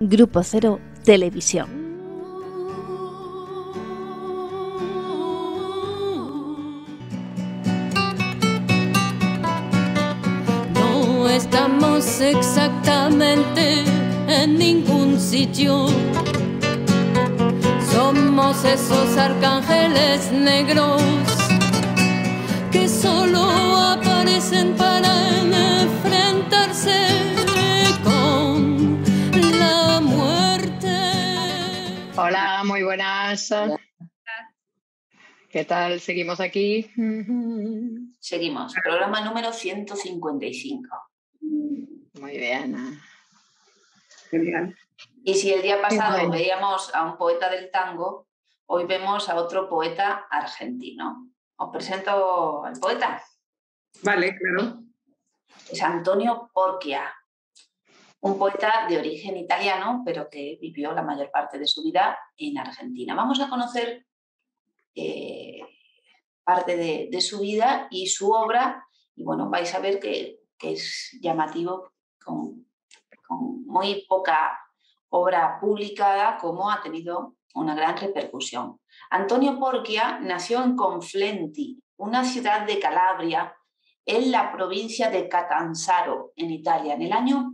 Grupo Cero Televisión. No estamos exactamente en ningún sitio. Somos esos arcángeles negros que solo aparecen para enfrentarse con la muerte. Hola, muy buenas. ¿Qué tal? ¿Seguimos aquí? Seguimos, programa número 155. Muy bien. Genial. Y si el día pasado bueno. veíamos a un poeta del tango, hoy vemos a otro poeta argentino. Os presento al poeta. Vale, claro. Es Antonio Porchia, un poeta de origen italiano, pero que vivió la mayor parte de su vida en Argentina. Vamos a conocer parte de su vida y su obra, y bueno, vais a ver que es llamativo, con muy poca obra publicada, como ha tenido una gran repercusión. Antonio Porchia nació en Conflenti, una ciudad de Calabria, en la provincia de Catanzaro, en Italia, en el año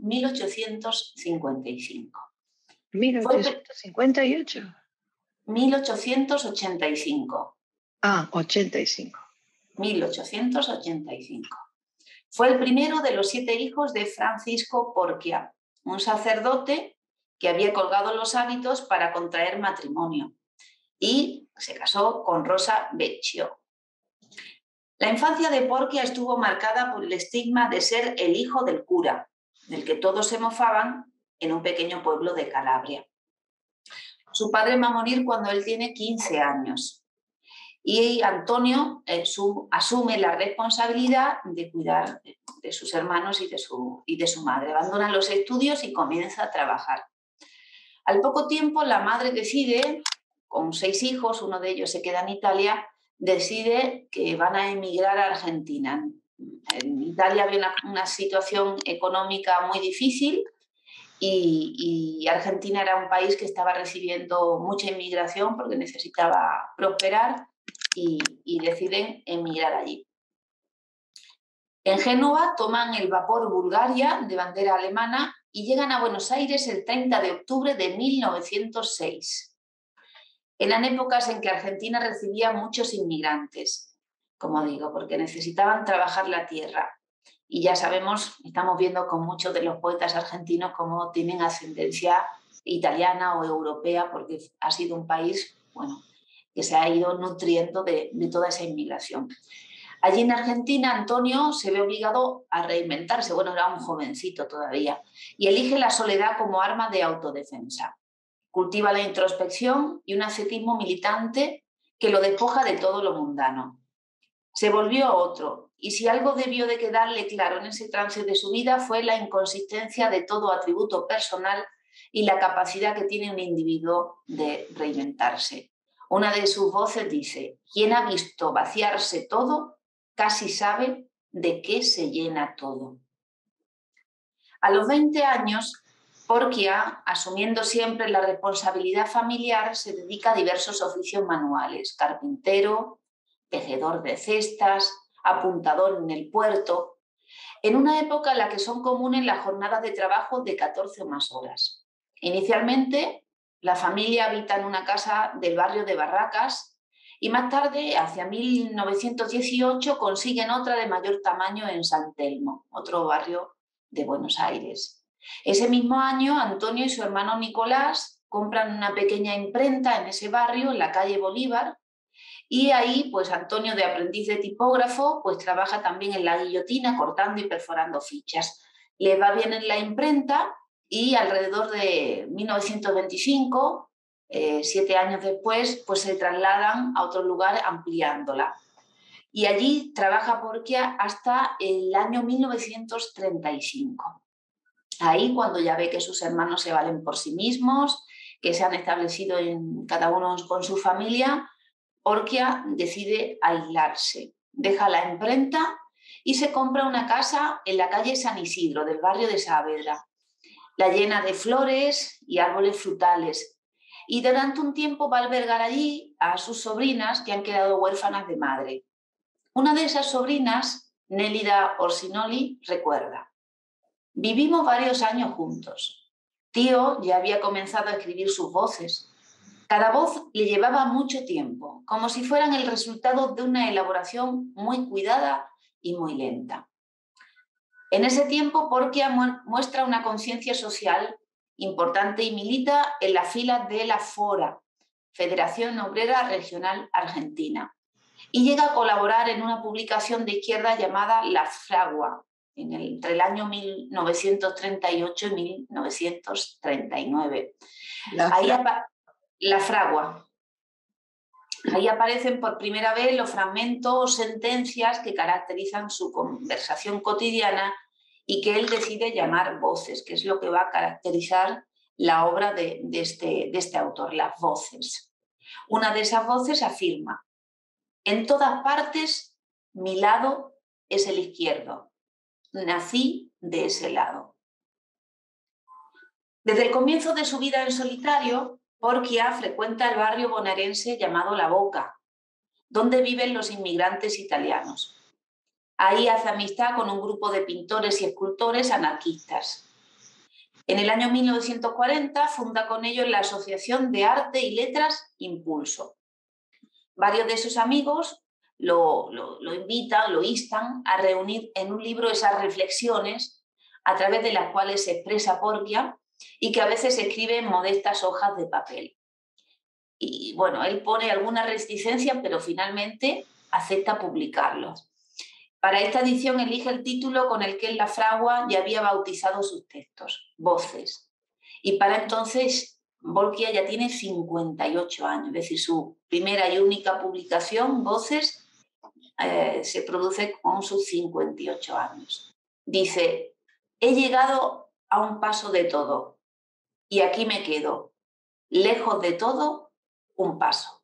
1855. 1858. 1885. Ah, 85. 1885. Fue el primero de los 7 hijos de Francisco Porchia, un sacerdote que había colgado los hábitos para contraer matrimonio, y se casó con Rosa Vecchio. La infancia de Porchia estuvo marcada por el estigma de ser el hijo del cura, del que todos se mofaban en un pequeño pueblo de Calabria. Su padre va a morir cuando él tiene 15 años. Y Antonio asume la responsabilidad de cuidar de sus hermanos y de su madre. Abandona los estudios y comienza a trabajar. Al poco tiempo, la madre decide, con 6 hijos, uno de ellos se queda en Italia, decide que van a emigrar a Argentina. En Italia había una situación económica muy difícil y Argentina era un país que estaba recibiendo mucha inmigración porque necesitaba prosperar. Y deciden emigrar allí. En Génova toman el vapor Bulgaria de bandera alemana y llegan a Buenos Aires el 30 de octubre de 1906. Eran épocas en que Argentina recibía muchos inmigrantes, como digo, porque necesitaban trabajar la tierra. Y ya sabemos, estamos viendo con muchos de los poetas argentinos cómo tienen ascendencia italiana o europea, porque ha sido un país, bueno, que se ha ido nutriendo de toda esa inmigración. Allí en Argentina, Antonio se ve obligado a reinventarse. Bueno, era un jovencito todavía. Y elige la soledad como arma de autodefensa. Cultiva la introspección y un ascetismo militante que lo despoja de todo lo mundano. Se volvió otro. Y si algo debió de quedarle claro en ese trance de su vida fue la inconsistencia de todo atributo personal y la capacidad que tiene un individuo de reinventarse. Una de sus voces dice: quien ha visto vaciarse todo, casi sabe de qué se llena todo. A los 20 años, Porchia, asumiendo siempre la responsabilidad familiar, se dedica a diversos oficios manuales: carpintero, tejedor de cestas, apuntador en el puerto, en una época en la que son comunes las jornadas de trabajo de 14 o más horas. Inicialmente, la familia habita en una casa del barrio de Barracas y más tarde, hacia 1918, consiguen otra de mayor tamaño en San Telmo, otro barrio de Buenos Aires. Ese mismo año, Antonio y su hermano Nicolás compran una pequeña imprenta en ese barrio, en la calle Bolívar, y ahí, pues Antonio, de aprendiz de tipógrafo, pues trabaja también en la guillotina, cortando y perforando fichas. Le va bien en la imprenta y alrededor de 1925, 7 años después, pues se trasladan a otro lugar ampliándola. Y allí trabaja Porchia hasta el año 1935. Ahí, cuando ya ve que sus hermanos se valen por sí mismos, que se han establecido cada uno con su familia, Porchia decide aislarse, deja la imprenta y se compra una casa en la calle San Isidro, del barrio de Saavedra. la llena de flores y árboles frutales. Y durante un tiempo va a albergar allí a sus sobrinas que han quedado huérfanas de madre. Una de esas sobrinas, Nélida Orsinoli, recuerda: vivimos varios años juntos. Tío ya había comenzado a escribir sus voces. Cada voz le llevaba mucho tiempo, como si fueran el resultado de una elaboración muy cuidada y muy lenta. En ese tiempo, Porquia muestra una conciencia social importante y milita en las filas de la FORA, Federación Obrera Regional Argentina, y llega a colaborar en una publicación de izquierda llamada La Fragua, entre el año 1938 y 1939. La Fragua. Ahí aparecen por primera vez los fragmentos o sentencias que caracterizan su conversación cotidiana y que él decide llamar voces, que es lo que va a caracterizar la obra de este autor, las voces. Una de esas voces afirma: en todas partes mi lado es el izquierdo. Nací de ese lado. Desde el comienzo de su vida en solitario, Porquia frecuenta el barrio bonaerense llamado La Boca, donde viven los inmigrantes italianos. Ahí hace amistad con un grupo de pintores y escultores anarquistas. En el año 1940 funda con ellos la Asociación de Arte y Letras Impulso. Varios de sus amigos lo invitan, lo instan a reunir en un libro esas reflexiones a través de las cuales se expresa Porquia y que a veces escribe en modestas hojas de papel. Y bueno, él pone alguna reticencia, pero finalmente acepta publicarlos. Para esta edición elige el título con el que en La Fragua ya había bautizado sus textos, Voces. Y para entonces Porquia ya tiene 58 años, es decir, su primera y única publicación, Voces, se produce con sus 58 años. Dice: he llegado a un paso de todo y aquí me quedo, lejos de todo, un paso.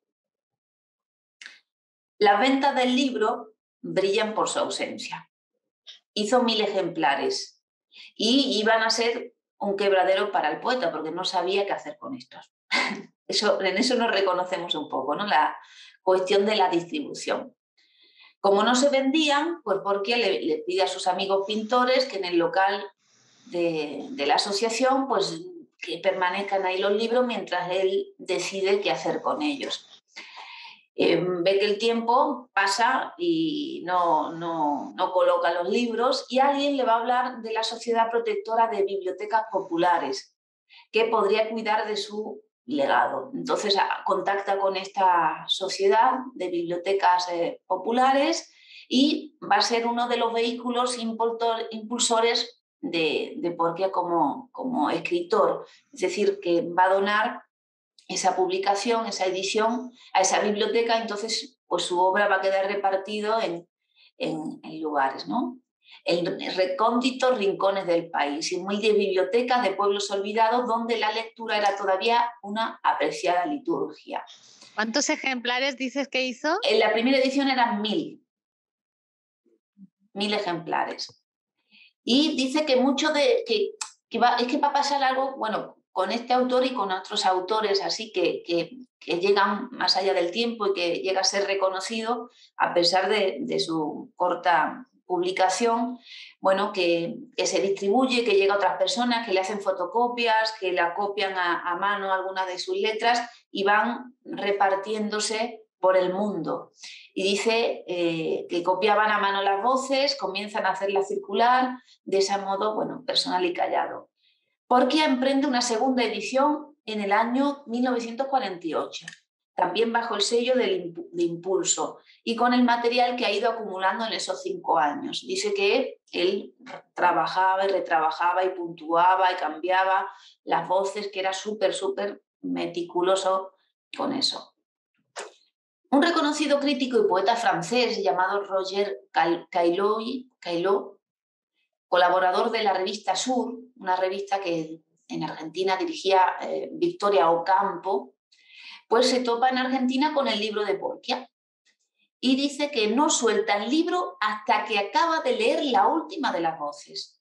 Las ventas del libro brillan por su ausencia. Hizo 1000 ejemplares y iban a ser un quebradero para el poeta porque no sabía qué hacer con estos. En eso nos reconocemos un poco, ¿no? La cuestión de la distribución. Como no se vendían, pues Porquia le pide a sus amigos pintores que en el local de la asociación pues que permanezcan ahí los libros mientras él decide qué hacer con ellos. Ve que el tiempo pasa y no coloca los libros y alguien le va a hablar de la Sociedad Protectora de Bibliotecas Populares, que podría cuidar de su legado. Entonces contacta con esta sociedad de bibliotecas populares y va a ser uno de los vehículos impulsores de Porquia como escritor. Es decir, que va a donar esa publicación, esa edición a esa biblioteca, entonces pues su obra va a quedar repartido en lugares, ¿no? En recónditos rincones del país, en humildes bibliotecas de pueblos olvidados donde la lectura era todavía una apreciada liturgia. ¿Cuántos ejemplares dices que hizo? En la primera edición eran 1000 ejemplares. Y dice que mucho es que va a pasar algo, bueno, con este autor y con otros autores así que llegan más allá del tiempo y que llega a ser reconocido a pesar de su corta publicación, bueno, que se distribuye, que llega a otras personas, que le hacen fotocopias, que la copian a mano algunas de sus letras y van repartiéndose por el mundo. Y dice que copiaban a mano las voces, comienzan a hacerlas circular, de ese modo, bueno, personal y callado. Porquia emprende una segunda edición en el año 1948, también bajo el sello de Impulso y con el material que ha ido acumulando en esos 5 años. Dice que él trabajaba y retrabajaba y puntuaba y cambiaba las voces, que era súper meticuloso con eso. Un reconocido crítico y poeta francés llamado Roger Caillot, colaborador de la revista Sur, una revista que en Argentina dirigía Victoria Ocampo, pues se topa en Argentina con el libro de Porquia y dice que no suelta el libro hasta que acaba de leer la última de las voces,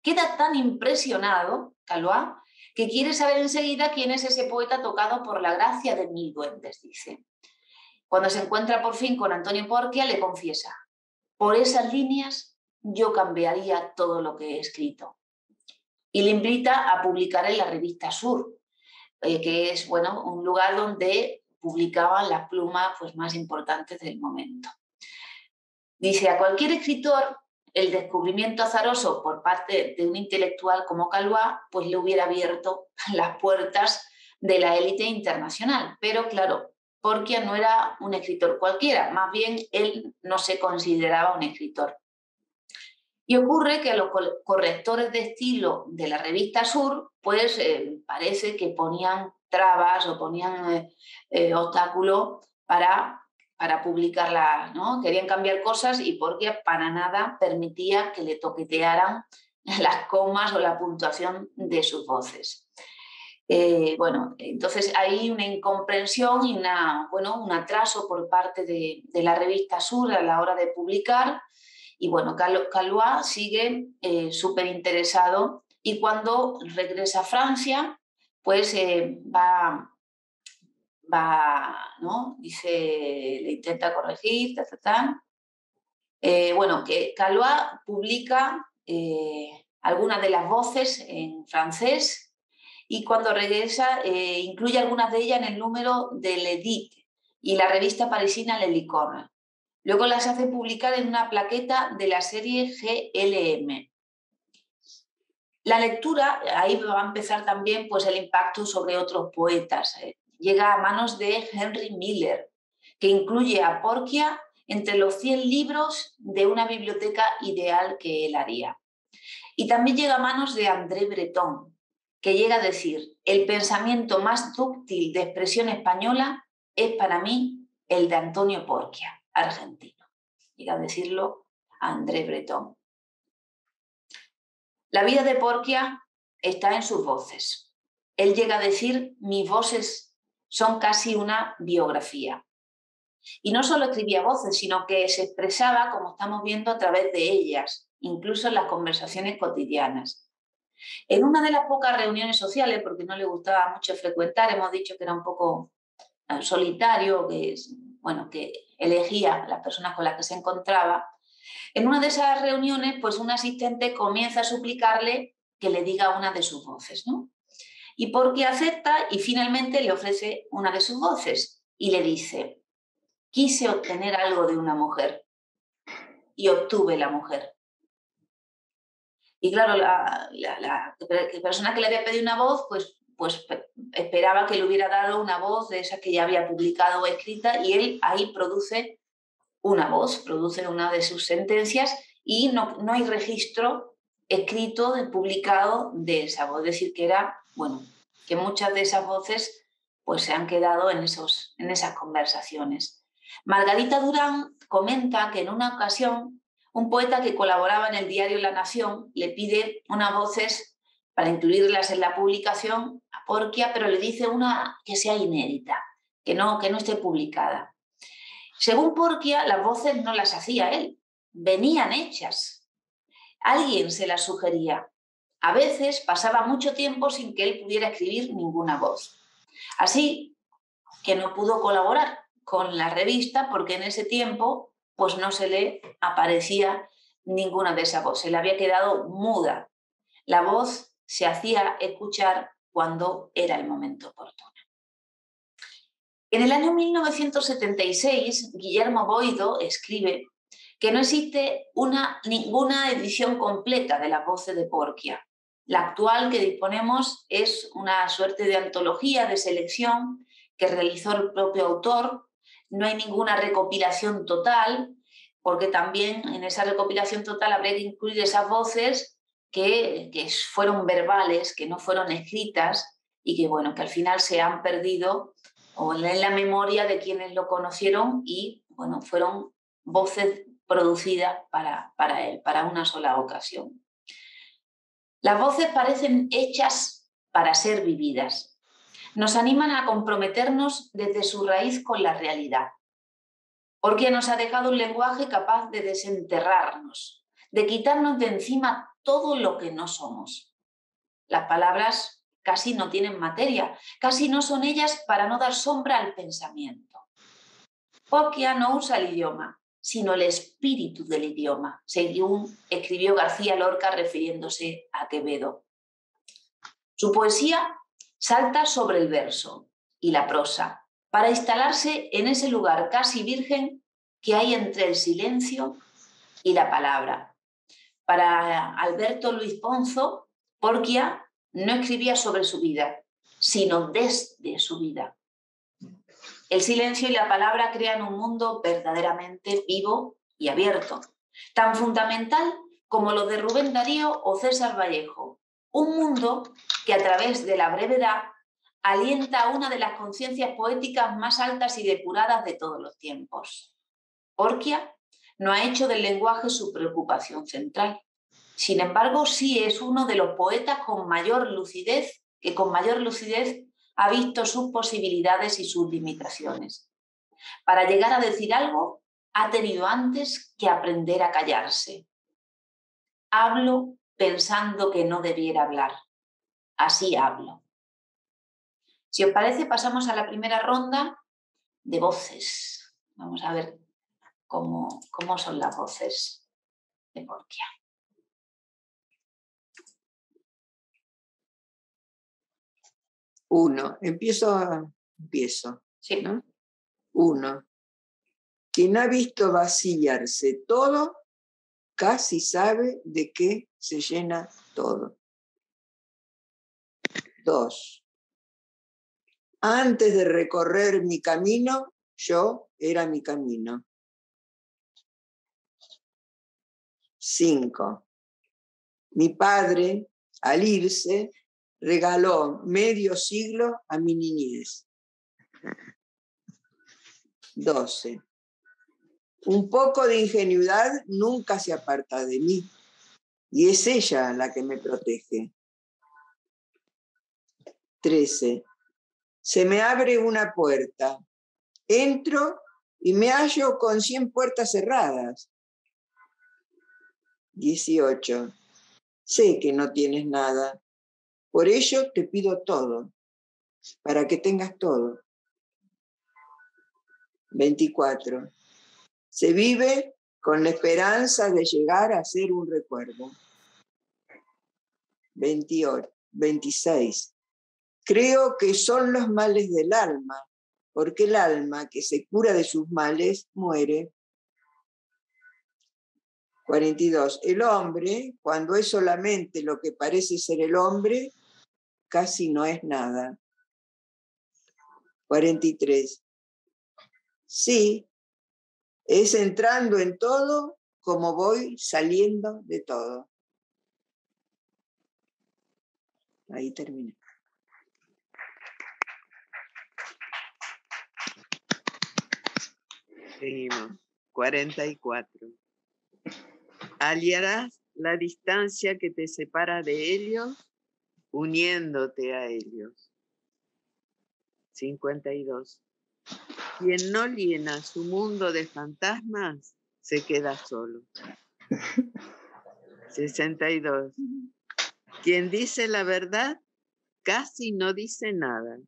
Queda tan impresionado, Calois, que quiere saber enseguida quién es ese poeta tocado por la gracia de 1000 duendes, dice. Cuando se encuentra por fin con Antonio Porquia, le confiesa: por esas líneas yo cambiaría todo lo que he escrito. Y le invita a publicar en la revista Sur, que es, bueno, un lugar donde publicaban las plumas pues, más importantes del momento. Dice: a cualquier escritor, el descubrimiento azaroso por parte de un intelectual como Calois pues le hubiera abierto las puertas de la élite internacional. Pero claro, Porquia no era un escritor cualquiera, más bien él no se consideraba un escritor. Y ocurre que a los correctores de estilo de la revista Sur, pues parece que ponían trabas o ponían obstáculos para publicarla, ¿no? Querían cambiar cosas y Porquia para nada permitía que le toquetearan las comas o la puntuación de sus voces. Bueno, entonces hay una incomprensión y un atraso por parte de la revista Sur a la hora de publicar. Y bueno, Calois sigue súper interesado y cuando regresa a Francia, pues ¿no? Dice, le intenta corregir, bueno, que Calois publica algunas de las voces en francés y cuando regresa incluye algunas de ellas en el número de l'Edit y la revista parisina Le Licorne. Luego las hace publicar en una plaqueta de la serie GLM. La lectura, ahí va a empezar también pues, el impacto sobre otros poetas. Llega a manos de Henry Miller, que incluye a Porquia entre los 100 libros de una biblioteca ideal que él haría. Y también llega a manos de André Breton, que llega a decir: el pensamiento más dúctil de expresión española es para mí el de Antonio Porquia, argentino. Llega a decirlo André Breton. La vida de Porquia está en sus voces. Él llega a decir: mis voces son casi una biografía. Y no solo escribía voces, sino que se expresaba, como estamos viendo, a través de ellas, incluso en las conversaciones cotidianas. En una de las pocas reuniones sociales, porque no le gustaba mucho frecuentar, hemos dicho que era un poco solitario, que elegía a las personas con las que se encontraba. En una de esas reuniones, pues un asistente comienza a suplicarle que le diga una de sus voces, ¿no? Y Porquia acepta y finalmente le ofrece una de sus voces y le dice: quise obtener algo de una mujer y obtuve la mujer. Y claro, la persona que le había pedido una voz, pues esperaba que le hubiera dado una voz de esa que ya había publicado o escrita, y él ahí produce una voz, produce una de sus sentencias y no hay registro escrito, publicado de esa voz. Es decir, que que muchas de esas voces pues se han quedado en esas conversaciones. Margarita Durán comenta que en una ocasión un poeta que colaboraba en el diario La Nación le pide unas voces para incluirlas en la publicación a Porquia, pero le dice una que sea inédita, que no esté publicada. Según Porquia, las voces no las hacía él, venían hechas. Alguien se las sugería. A veces pasaba mucho tiempo sin que él pudiera escribir ninguna voz. Así que no pudo colaborar con la revista porque en ese tiempo pues no se le aparecía ninguna de esas voces. Se le había quedado muda. La voz se hacía escuchar cuando era el momento oportuno. En el año 1976, Guillermo Boido escribe que no existe ninguna edición completa de las voces de Porquia. La actual que disponemos es una suerte de antología de selección que realizó el propio autor. No hay ninguna recopilación total, porque también en esa recopilación total habría que incluir esas voces que fueron verbales, que no fueron escritas y que al final se han perdido o en la memoria de quienes lo conocieron y fueron voces producidas para él, para una sola ocasión. Las voces parecen hechas para ser vividas. Nos animan a comprometernos desde su raíz con la realidad. Porquia nos ha dejado un lenguaje capaz de desenterrarnos, de quitarnos de encima todo lo que no somos. Las palabras casi no tienen materia, casi no son ellas para no dar sombra al pensamiento. Porquia no usa el idioma, sino el espíritu del idioma, según escribió García Lorca refiriéndose a Quevedo. Su poesía salta sobre el verso y la prosa para instalarse en ese lugar casi virgen que hay entre el silencio y la palabra. Para Alberto Luis Ponzo, Porquia no escribía sobre su vida, sino desde su vida. El silencio y la palabra crean un mundo verdaderamente vivo y abierto, tan fundamental como los de Rubén Darío o César Vallejo. Un mundo que a través de la brevedad alienta a una de las conciencias poéticas más altas y depuradas de todos los tiempos. Porquia no ha hecho del lenguaje su preocupación central. Sin embargo, sí es uno de los poetas que con mayor lucidez ha visto sus posibilidades y sus limitaciones. Para llegar a decir algo, ha tenido antes que aprender a callarse. Hablo pensando que no debiera hablar. Así hablo. Si os parece, pasamos a la primera ronda de voces. Vamos a ver cómo son las voces de Porquia. Empiezo. Sí. ¿No? 1. Quien ha visto vacillarse todo, casi sabe de qué se llena todo. 2. Antes de recorrer mi camino, yo era mi camino. 5. Mi padre, al irse, regaló medio siglo a mi niñez. 12. Un poco de ingenuidad nunca se aparta de mí, y es ella la que me protege. 13. Se me abre una puerta. Entro y me hallo con 100 puertas cerradas. 18. Sé que no tienes nada. Por ello te pido todo, para que tengas todo. 24. Se vive con la esperanza de llegar a ser un recuerdo. 26. Creo que son los males del alma, porque el alma que se cura de sus males muere. 42. El hombre, cuando es solamente lo que parece ser el hombre, casi no es nada. 43. Sí, es entrando en todo como voy saliendo de todo. Ahí termina. Seguimos. 44. Aliarás la distancia que te separa de ellos, uniéndote a ellos. 52. Quien no llena su mundo de fantasmas, se queda solo. 62. Quien dice la verdad, casi no dice nada.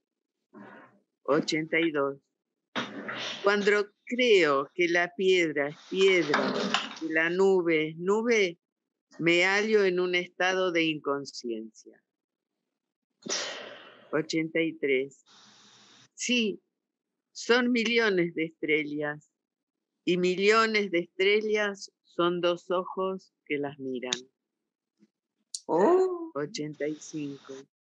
82. Cuando creo que la piedra es piedra y la nube es nube, me hallo en un estado de inconsciencia. 83. Sí, son millones de estrellas, y millones de estrellas son 2 ojos que las miran. 85.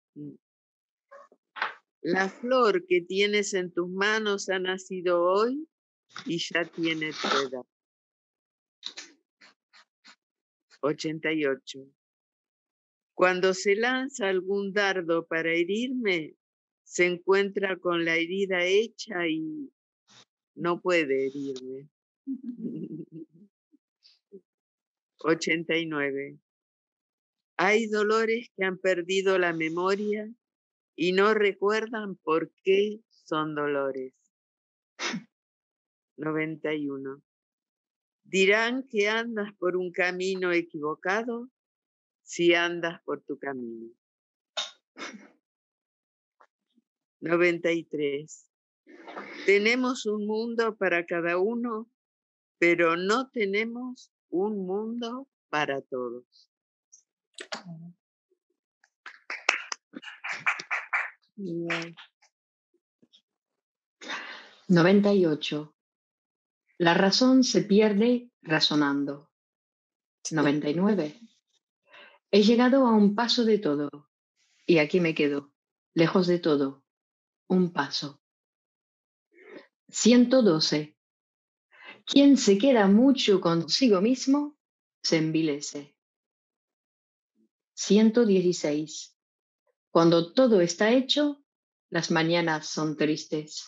La flor que tienes en tus manos ha nacido hoy y ya tiene tu edad. 88. Cuando se lanza algún dardo para herirme, se encuentra con la herida hecha y no puede herirme. 89. Hay dolores que han perdido la memoria y no recuerdan por qué son dolores. 91. Dirán que andas por un camino equivocado si andas por tu camino. 93. Tenemos un mundo para cada uno, pero no tenemos un mundo para todos. Bien. 98. La razón se pierde razonando. 99. He llegado a un paso de todo y aquí me quedo, lejos de todo, un paso. 112. Quien se queda mucho consigo mismo, se envilece. 116. Cuando todo está hecho, las mañanas son tristes.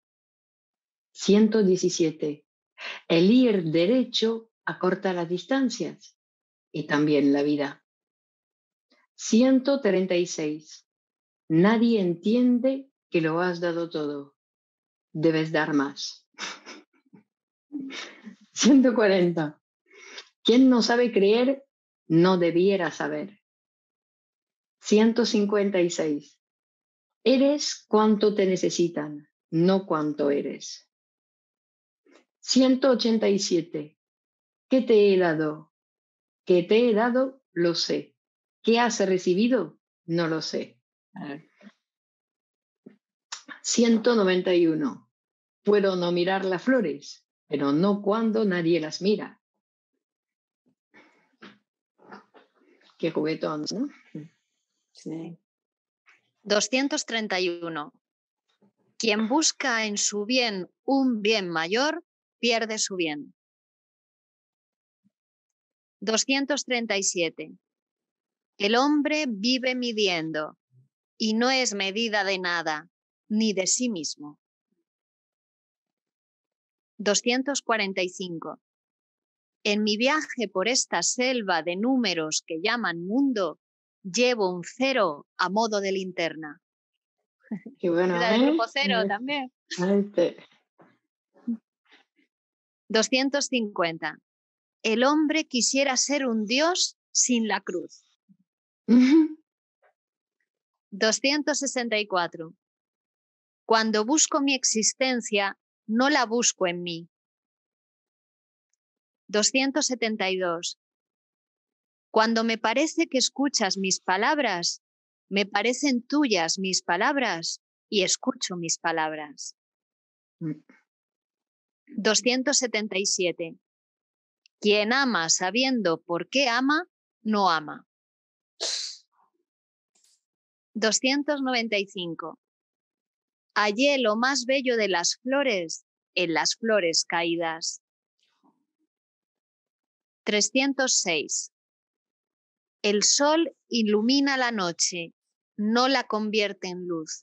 117. El ir derecho acorta las distancias y también la vida. 136. Nadie entiende que lo has dado todo. Debes dar más. 140. Quien no sabe creer, no debiera saber. 156. Eres cuanto te necesitan, no cuanto eres. 187. ¿Qué te he dado? ¿Qué te he dado? Lo sé. ¿Qué has recibido? No lo sé. 191. Puedo no mirar las flores, pero no cuando nadie las mira. Qué juguetón, ¿no? Sí. 231. Quien busca en su bien un bien mayor, pierde su bien. 237. El hombre vive midiendo y no es medida de nada, ni de sí mismo. 245. En mi viaje por esta selva de números que llaman mundo, llevo un cero a modo de linterna. Qué bueno, Era del grupo cero también. 250. El hombre quisiera ser un dios sin la cruz. 264. Cuando busco mi existencia, no la busco en mí. 272. Cuando me parece que escuchas mis palabras, me parecen tuyas mis palabras y escucho mis palabras. 277. Quien ama sabiendo por qué ama, no ama. 295. Hallé lo más bello de las flores en las flores caídas. 306. El sol ilumina la noche, no la convierte en luz.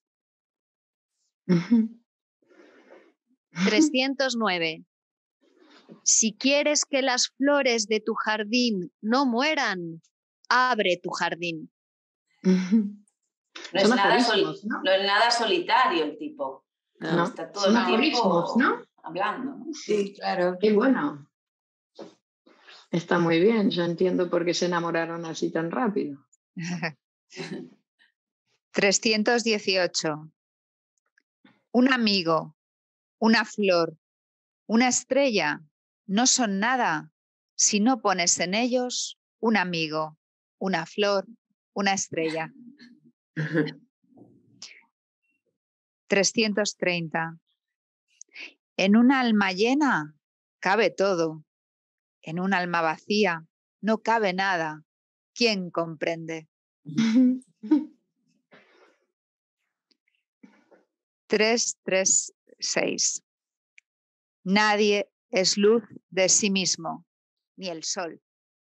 309. Si quieres que las flores de tu jardín no mueran, abre tu jardín. No es nada solitario el tipo. No, Está todo son el tiempo aforismos, ¿no? hablando, ¿no? Sí, claro. Qué bueno. Está muy bien, yo entiendo por qué se enamoraron así tan rápido. 318. Un amigo, una flor, una estrella no son nada si no pones en ellos un amigo, una flor, una estrella. 330. En un alma llena cabe todo. En un alma vacía no cabe nada. ¿Quién comprende? 336. Nadie es luz de sí mismo, ni el sol.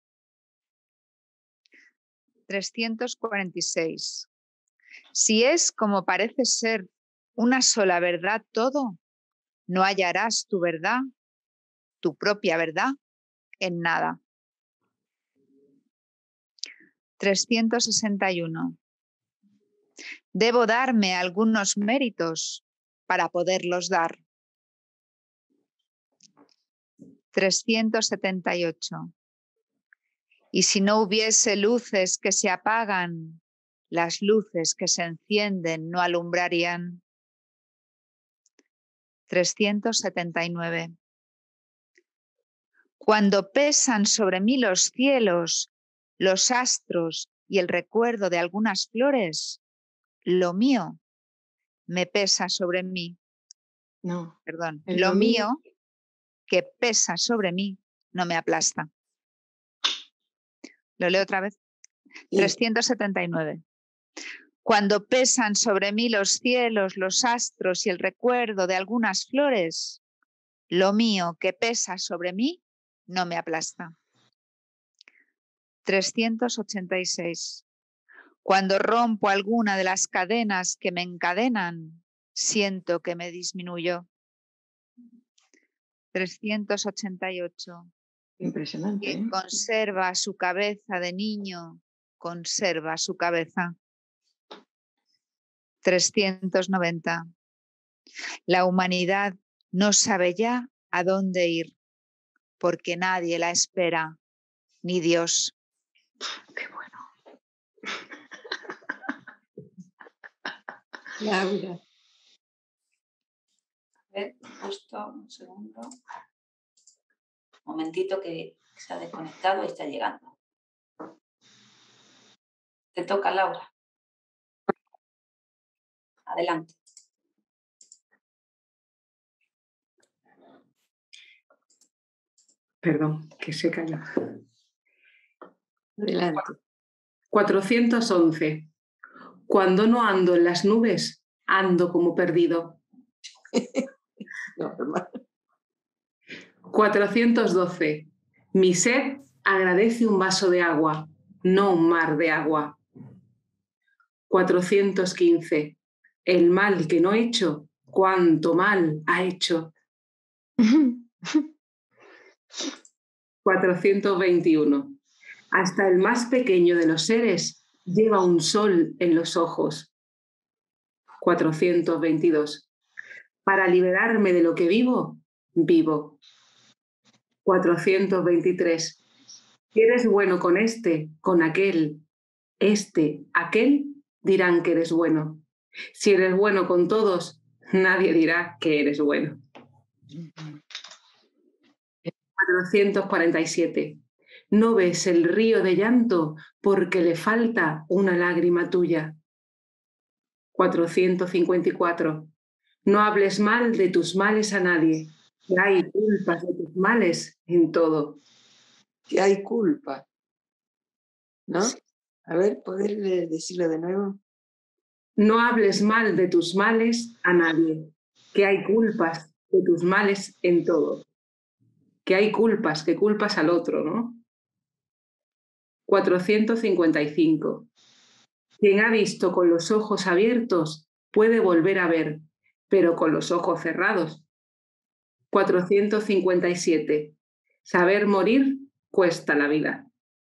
346. Si es como parece ser una sola verdad todo, no hallarás tu verdad, tu propia verdad, en nada. 361. Debo darme algunos méritos para poderlos dar. 378. Y si no hubiese luces que se apagan, las luces que se encienden no alumbrarían. 379. Cuando pesan sobre mí los cielos, los astros y el recuerdo de algunas flores, lo mío me pesa sobre mí. No. Perdón, En lo lo mío que pesa sobre mí no me aplasta. Lo leo otra vez. Sí. 379. Cuando pesan sobre mí los cielos, los astros y el recuerdo de algunas flores, lo mío que pesa sobre mí no me aplasta. 386. Cuando rompo alguna de las cadenas que me encadenan, siento que me disminuyo. 388. Impresionante. Quien conserva su cabeza de niño, conserva su cabeza. 390. La humanidad no sabe ya a dónde ir, porque nadie la espera, ni Dios. Qué bueno. Laura. A ver, justo un segundo. Un momentito que se ha desconectado y está llegando. Te toca, Laura. Adelante. Perdón, que se cayó. Adelante. 411. Cuando no ando en las nubes, ando como perdido. Normal. 412. Mi sed agradece un vaso de agua, no un mar de agua. 415. El mal que no he hecho, cuánto mal ha hecho. 421. Hasta el más pequeño de los seres lleva un sol en los ojos. 422. Para liberarme de lo que vivo, vivo. 423. Si eres bueno con este, con aquel, aquel, dirán que eres bueno. Si eres bueno con todos, nadie dirá que eres bueno. 447. No ves el río de llanto porque le falta una lágrima tuya. 454. No hables mal de tus males a nadie, que hay culpas de tus males en todo. Que hay culpa. ¿No? A ver, ¿poder decirlo de nuevo? No hables mal de tus males a nadie, que hay culpas de tus males en todo. Que hay culpas, que culpas al otro, ¿no? 455. Quien ha visto con los ojos abiertos puede volver a ver, pero con los ojos cerrados. 457. Saber morir cuesta la vida.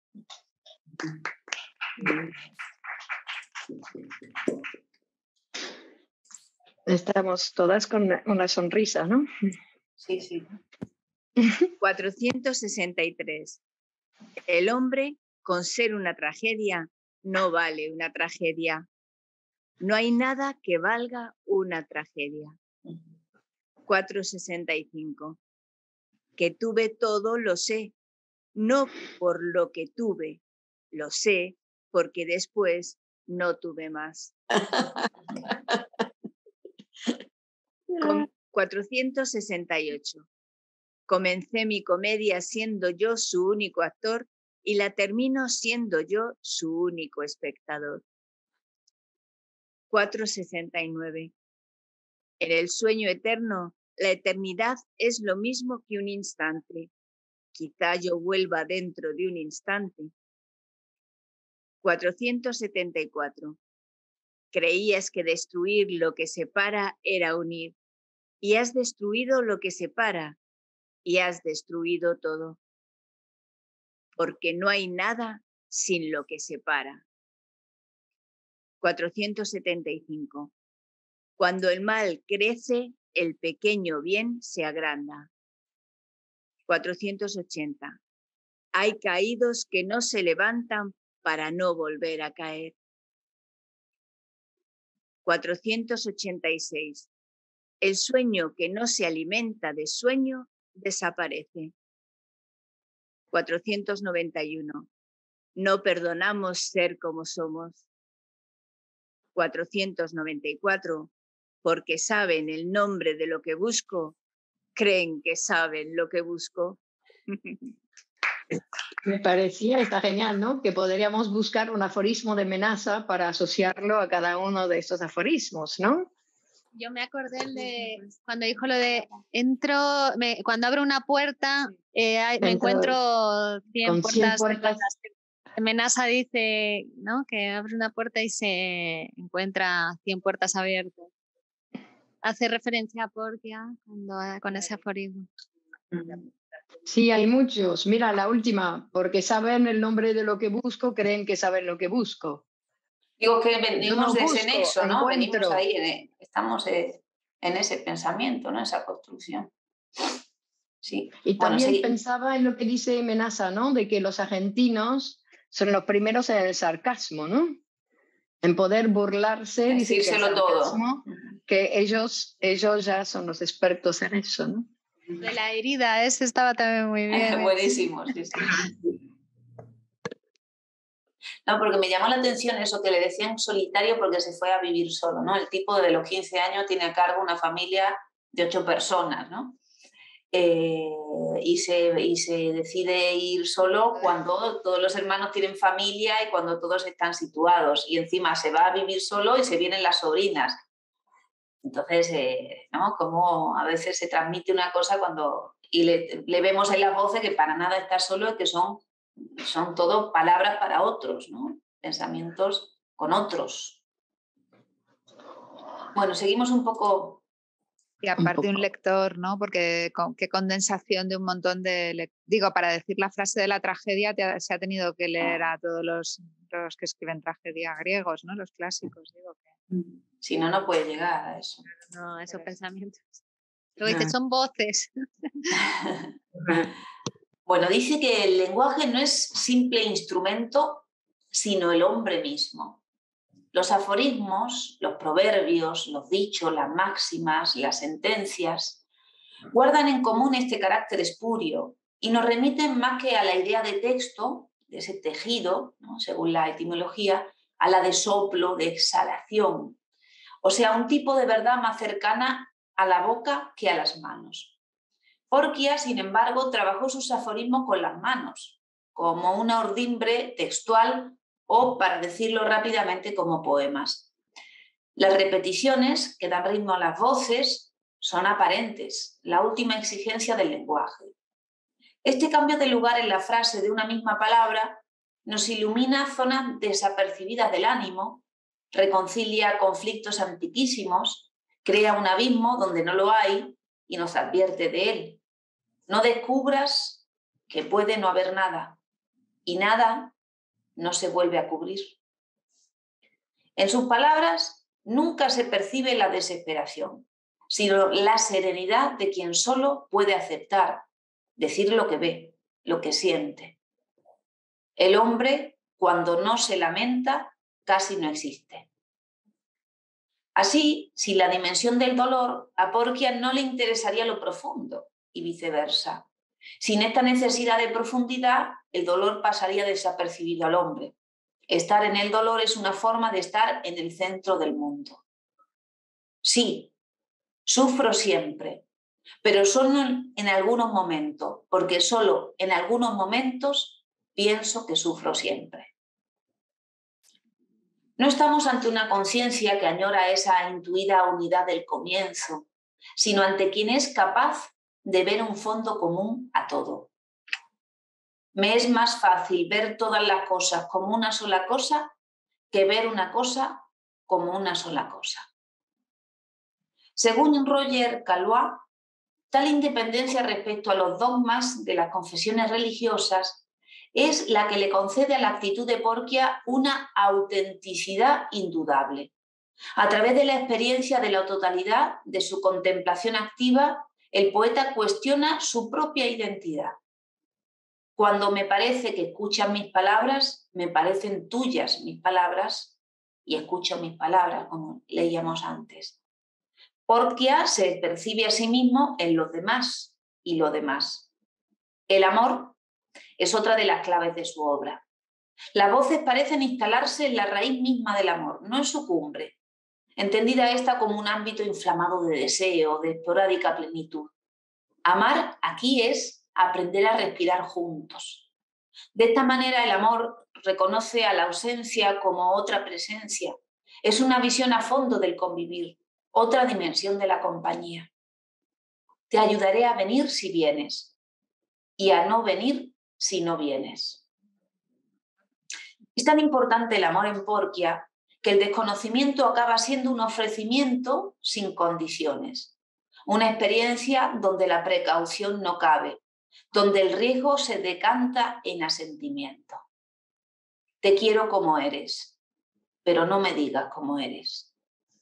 Estamos todas con una sonrisa, ¿no? Sí, sí. 463. El hombre, con ser una tragedia, no vale una tragedia. No hay nada que valga una tragedia. 465. Que tuve todo, lo sé, no por lo que tuve, lo sé porque después no tuve más. 468. Comencé mi comedia siendo yo su único actor y la termino siendo yo su único espectador. 469. En el sueño eterno, la eternidad es lo mismo que un instante. Quizá yo vuelva dentro de un instante. 474. Creías que destruir lo que separa era unir, y has destruido lo que separa, y has destruido todo. Porque no hay nada sin lo que separa. 475. Cuando el mal crece, el pequeño bien se agranda. 480. Hay caídos que no se levantan para no volver a caer. 486. El sueño que no se alimenta de sueño desaparece. 491. No perdonamos ser como somos. 494. Porque saben el nombre de lo que busco, creen que saben lo que busco. Me parecía, está genial, ¿no? Que podríamos buscar un aforismo de Menaza para asociarlo a cada uno de estos aforismos, ¿no? Yo me acordé de cuando dijo lo de cuando abro una puerta, me encuentro 100 con 100 puertas. puertas. Menaza dice, ¿no?, que abre una puerta y se encuentra 100 puertas abiertas. Hace referencia a Porcia con ese aforismo. Sí, hay muchos. Mira, la última, porque saben el nombre de lo que busco, creen que saben lo que busco. Digo que venimos de ese busco, nexo, ¿no? encuentro. Venimos ahí, estamos en ese pensamiento, ¿no? Esa construcción. Sí. Y Bueno, también pensaba en lo que dice Menaza, ¿no? De que los argentinos son los primeros en el sarcasmo, ¿no? En poder burlarse, dice que el decírselo todo. sarcasmo, que ellos ya son los expertos en eso, ¿no? De la herida, ese estaba también muy bien. Buenísimo, sí, sí. No, porque me llamó la atención eso que le decían solitario porque se fue a vivir solo, ¿no? El tipo de los 15 años tiene a cargo una familia de 8 personas, ¿no? Y se decide ir solo cuando todos los hermanos tienen familia y cuando todos están situados. Y encima se va a vivir solo y se vienen las sobrinas. Entonces, ¿no? Como a veces se transmite una cosa y le vemos en las voces que para nada está solo y que son todo palabras para otros, ¿no? Pensamientos con otros. Bueno, seguimos un poco. Y aparte un lector, ¿no? Porque qué condensación de un montón de... Digo, para decir la frase de la tragedia se ha tenido que leer a todos los que escriben tragedia griegos, ¿no? Los clásicos, digo que... Si no, no puede llegar a eso. No, esos pensamientos. Luego dice, son voces. Bueno, dice que el lenguaje no es simple instrumento, sino el hombre mismo. Los aforismos, los proverbios, los dichos, las máximas, las sentencias, guardan en común este carácter espurio y nos remiten más que a la idea de texto, de ese tejido, ¿no? Según la etimología, a la de soplo, de exhalación. O sea, un tipo de verdad más cercana a la boca que a las manos. Porquia, sin embargo, trabajó sus aforismos con las manos, como una ordimbre textual o, para decirlo rápidamente, como poemas. Las repeticiones que dan ritmo a las voces son aparentes, la última exigencia del lenguaje. Este cambio de lugar en la frase de una misma palabra nos ilumina zonas desapercibidas del ánimo, reconcilia conflictos antiquísimos, crea un abismo donde no lo hay y nos advierte de él. No descubras que puede no haber nada y nada no se vuelve a cubrir. En sus palabras nunca se percibe la desesperación, sino la serenidad de quien solo puede aceptar, decir lo que ve, lo que siente. El hombre, cuando no se lamenta, casi no existe. Así, sin la dimensión del dolor, a Porquia no le interesaría lo profundo y viceversa. Sin esta necesidad de profundidad, el dolor pasaría desapercibido al hombre. Estar en el dolor es una forma de estar en el centro del mundo. Sí, sufro siempre, pero solo en algunos momentos, porque solo en algunos momentos pienso que sufro siempre. No estamos ante una conciencia que añora esa intuida unidad del comienzo, sino ante quien es capaz de ver un fondo común a todo. Me es más fácil ver todas las cosas como una sola cosa que ver una cosa como una sola cosa. Según Roger Caillois, tal independencia respecto a los dogmas de las confesiones religiosas es la que le concede a la actitud de Porquia una autenticidad indudable. A través de la experiencia de la totalidad de su contemplación activa, el poeta cuestiona su propia identidad. Cuando me parece que escuchas mis palabras, me parecen tuyas mis palabras y escucho mis palabras, como leíamos antes. Porquia se percibe a sí mismo en los demás y lo demás. El amor es otra de las claves de su obra. Las voces parecen instalarse en la raíz misma del amor, no en su cumbre, entendida esta como un ámbito inflamado de deseo, de esporádica plenitud. Amar aquí es aprender a respirar juntos. De esta manera el amor reconoce a la ausencia como otra presencia. Es una visión a fondo del convivir, otra dimensión de la compañía. Te ayudaré a venir si vienes y a no venir si no vienes. Es tan importante el amor en Porquia que el desconocimiento acaba siendo un ofrecimiento sin condiciones. Una experiencia donde la precaución no cabe, donde el riesgo se decanta en asentimiento. Te quiero como eres, pero no me digas cómo eres.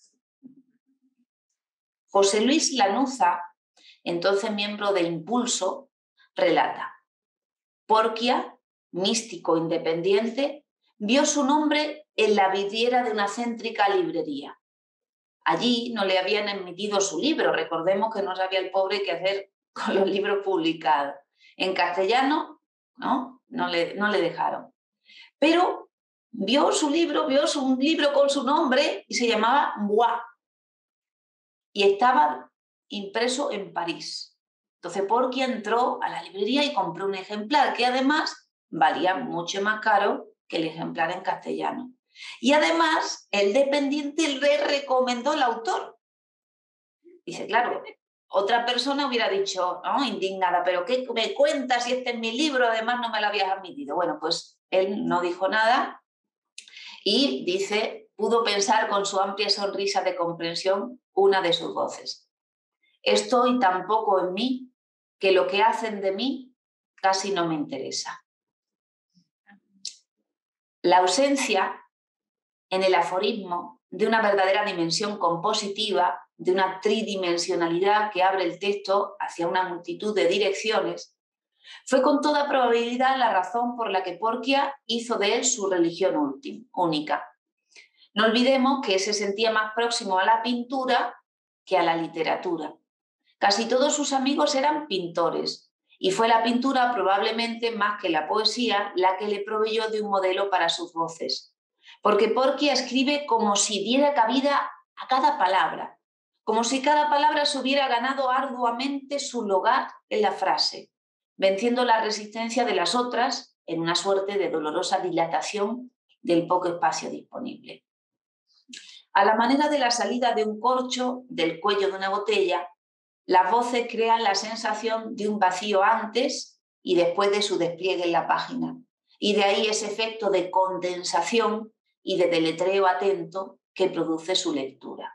José Luis Lanuza, entonces miembro de Impulso, relata: Porquia, místico independiente, vio su nombre en la vidriera de una céntrica librería. Allí no le habían emitido su libro, recordemos que no sabía el pobre qué hacer con los libros publicados. En castellano, no le dejaron. Pero vio un libro con su nombre y se llamaba Moi. Y estaba impreso en París. Entonces Porquia entró a la librería y compró un ejemplar que además valía mucho más caro que el ejemplar en castellano. Y además el dependiente le recomendó el autor. Dice, claro, otra persona hubiera dicho, no, indignada, pero ¿qué me cuentas si este es mi libro? Además no me lo habías admitido. Bueno, pues él no dijo nada y dice, pudo pensar con su amplia sonrisa de comprensión una de sus voces. Estoy tan poco en mí que lo que hacen de mí casi no me interesa. La ausencia en el aforismo de una verdadera dimensión compositiva, de una tridimensionalidad que abre el texto hacia una multitud de direcciones, fue con toda probabilidad la razón por la que Porquia hizo de él su religión única. No olvidemos que se sentía más próximo a la pintura que a la literatura. Casi todos sus amigos eran pintores y fue la pintura probablemente más que la poesía la que le proveyó de un modelo para sus voces. Porque Porquia escribe como si diera cabida a cada palabra, como si cada palabra se hubiera ganado arduamente su lugar en la frase, venciendo la resistencia de las otras en una suerte de dolorosa dilatación del poco espacio disponible. A la manera de la salida de un corcho del cuello de una botella, las voces crean la sensación de un vacío antes y después de su despliegue en la página. Y de ahí ese efecto de condensación y de deletreo atento que produce su lectura.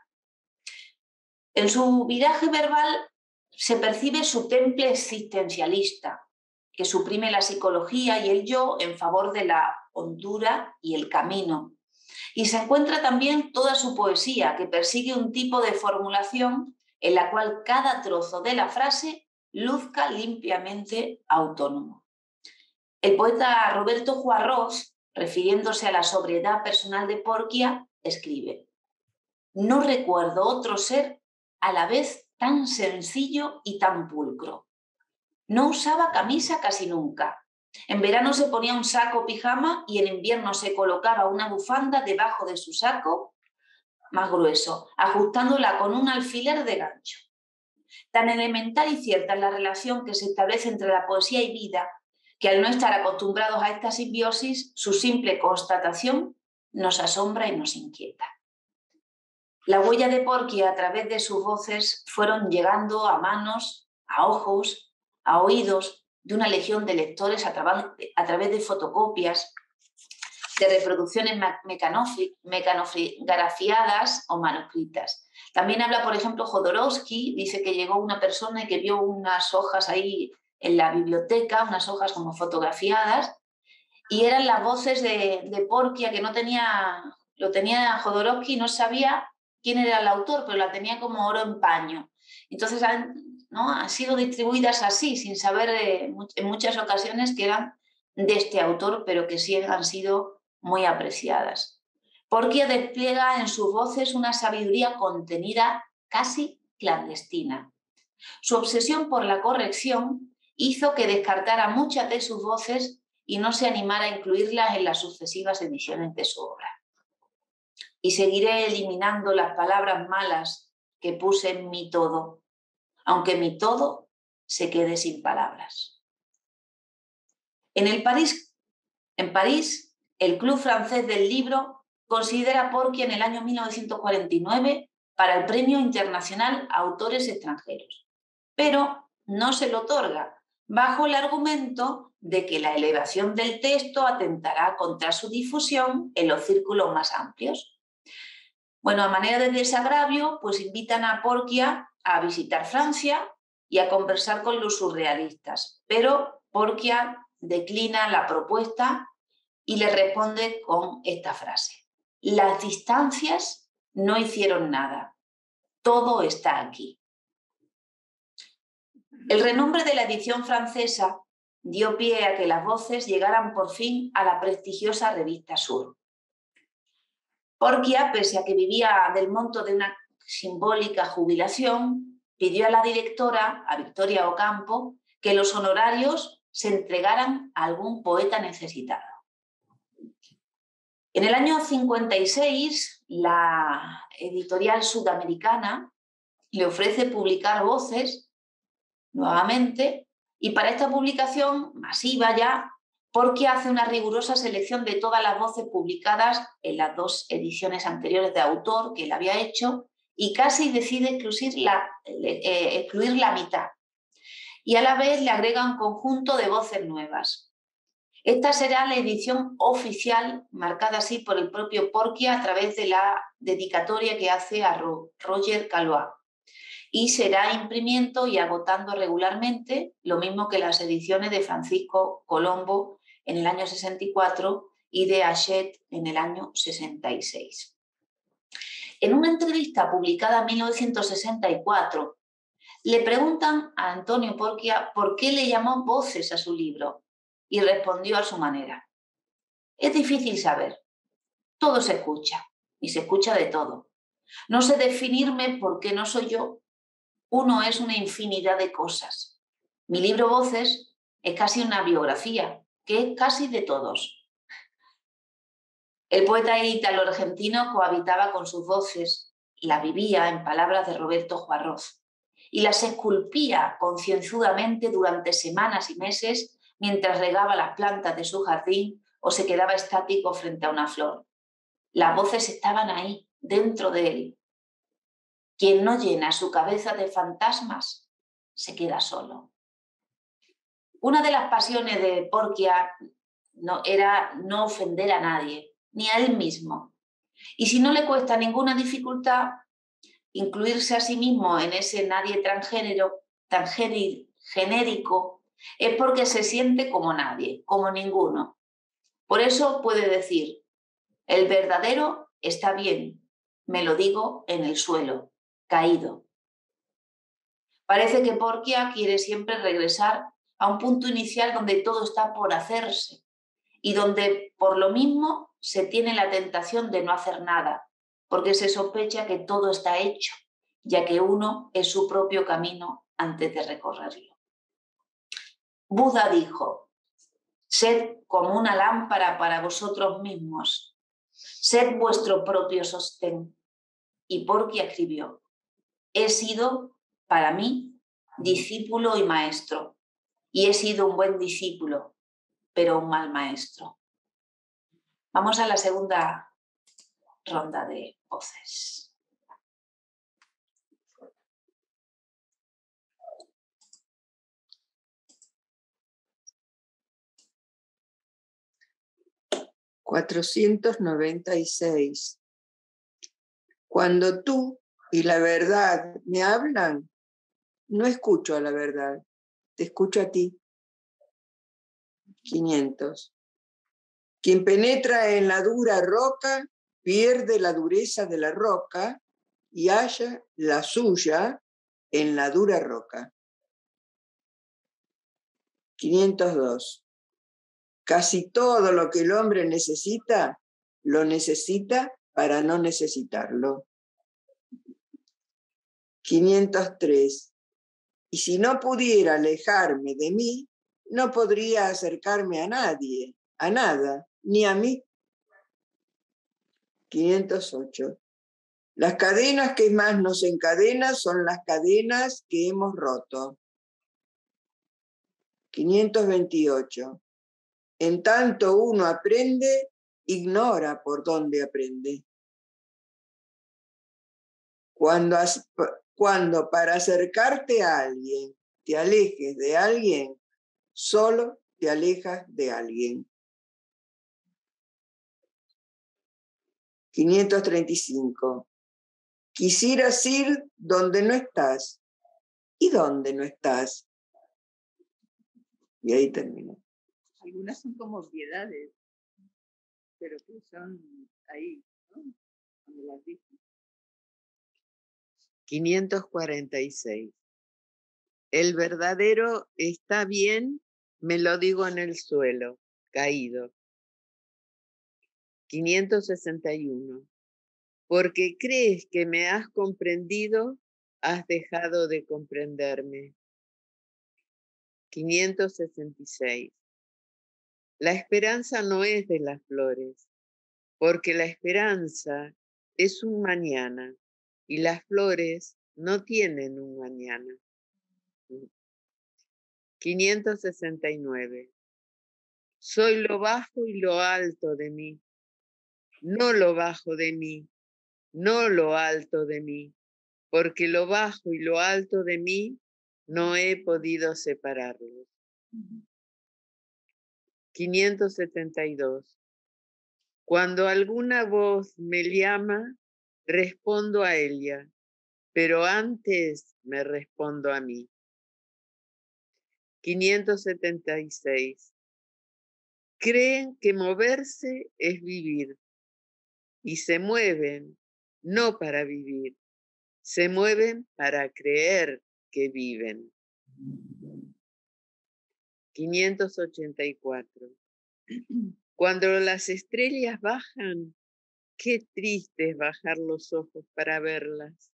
En su viraje verbal se percibe su temple existencialista, que suprime la psicología y el yo en favor de la hondura y el camino. Y se encuentra también toda su poesía, que persigue un tipo de formulación en la cual cada trozo de la frase luzca limpiamente autónomo. El poeta Roberto Juarros, refiriéndose a la sobriedad personal de Porquia, escribe: no recuerdo otro ser a la vez tan sencillo y tan pulcro. No usaba camisa casi nunca. En verano se ponía un saco pijama y en invierno se colocaba una bufanda debajo de su saco más grueso, ajustándola con un alfiler de gancho. Tan elemental y cierta es la relación que se establece entre la poesía y vida, que al no estar acostumbrados a esta simbiosis, su simple constatación nos asombra y nos inquieta. La huella de Porquia a través de sus voces fueron llegando a manos, a ojos, a oídos de una legión de lectores a través de fotocopias, de reproducciones mecanografiadas o manuscritas. También habla, por ejemplo, Jodorowsky, dice que llegó una persona y que vio unas hojas ahí en la biblioteca, unas hojas como fotografiadas, y eran las voces de Porquia, que lo tenía Jodorowsky, no sabía quién era el autor, pero la tenía como oro en paño. Entonces ¿no? Han sido distribuidas así, sin saber en muchas ocasiones que eran de este autor, pero que sí han sido muy apreciadas. Porquia despliega en sus voces una sabiduría contenida casi clandestina. Su obsesión por la corrección hizo que descartara muchas de sus voces y no se animara a incluirlas en las sucesivas ediciones de su obra. Y seguiré eliminando las palabras malas que puse en mi todo, aunque mi todo se quede sin palabras. En París, el Club Francés del Libro considera a Porquia en el año 1949 para el Premio Internacional a Autores Extranjeros, pero no se lo otorga, bajo el argumento de que la elevación del texto atentará contra su difusión en los círculos más amplios. Bueno, a manera de desagravio, pues invitan a Porquia a visitar Francia y a conversar con los surrealistas, pero Porquia declina la propuesta y le responde con esta frase: las distancias no hicieron nada, todo está aquí. El renombre de la edición francesa dio pie a que las voces llegaran por fin a la prestigiosa revista Sur. Porquia, pese a que vivía del monto de una simbólica jubilación, pidió a la directora, a Victoria Ocampo, que los honorarios se entregaran a algún poeta necesitado. En el año 56, la editorial sudamericana le ofrece publicar Voces nuevamente, y para esta publicación masiva ya, Porquia hace una rigurosa selección de todas las voces publicadas en las dos ediciones anteriores de autor que él había hecho y casi decide excluir la mitad. Y a la vez le agrega un conjunto de voces nuevas. Esta será la edición oficial, marcada así por el propio Porquia a través de la dedicatoria que hace a Roger Calois. Y será imprimiendo y agotando regularmente, lo mismo que las ediciones de Francisco Colombo en el año 64 y de Hachette en el año 66. En una entrevista publicada en 1964, le preguntan a Antonio Porquia por qué le llamó Voces a su libro y respondió a su manera: es difícil saber, todo se escucha y se escucha de todo. No sé definirme porque no soy yo. Uno es una infinidad de cosas. Mi libro Voces es casi una biografía, que es casi de todos. El poeta ítalo-argentino cohabitaba con sus voces, la vivía, en palabras de Roberto Juarroz, y las esculpía concienzudamente durante semanas y meses mientras regaba las plantas de su jardín o se quedaba estático frente a una flor. Las voces estaban ahí, dentro de él. Quien no llena su cabeza de fantasmas se queda solo. Una de las pasiones de Porquia era no ofender a nadie, ni a él mismo. Y si no le cuesta ninguna dificultad incluirse a sí mismo en ese nadie tan genérico, es porque se siente como nadie, como ninguno. Por eso puede decir: el verdadero está bien, me lo digo en el suelo, caído. Parece que Porquia quiere siempre regresar a un punto inicial donde todo está por hacerse y donde por lo mismo se tiene la tentación de no hacer nada, porque se sospecha que todo está hecho, ya que uno es su propio camino antes de recorrerlo. Buda dijo: sed como una lámpara para vosotros mismos, sed vuestro propio sostén. Y Porquia escribió: he sido, para mí, discípulo y maestro, y he sido un buen discípulo, pero un mal maestro. Vamos a la segunda ronda de voces. ...496... Cuando tú y la verdad me hablan, no escucho a la verdad, te escucho a ti. 500. Quien penetra en la dura roca pierde la dureza de la roca y halla la suya en la dura roca. 502. Casi todo lo que el hombre necesita, lo necesita para no necesitarlo. 503. Y si no pudiera alejarme de mí, no podría acercarme a nadie, a nada, ni a mí. 508. Las cadenas que más nos encadenan son las cadenas que hemos roto. 528. En tanto uno aprende, ignora por dónde aprende. Cuando para acercarte a alguien te alejes de alguien, solo te alejas de alguien. 535. Quisieras ir donde no estás. ¿Y dónde no estás? Y ahí termino. Algunas son como obviedades, pero que son ahí, ¿no? Cuando las dicen. 546. El verdadero está bien, me lo digo en el suelo, caído. 561. Porque crees que me has comprendido, has dejado de comprenderme. 566. La esperanza no es de las flores, porque la esperanza es un mañana y las flores no tienen un mañana. 569. Soy lo bajo y lo alto de mí, no lo bajo de mí, no lo alto de mí, porque lo bajo y lo alto de mí no he podido separarlos. 572. Cuando alguna voz me llama, respondo a ella, pero antes me respondo a mí. 576. Creen que moverse es vivir y se mueven no para vivir, se mueven para creer que viven. 584. Cuando las estrellas bajan, qué triste es bajar los ojos para verlas.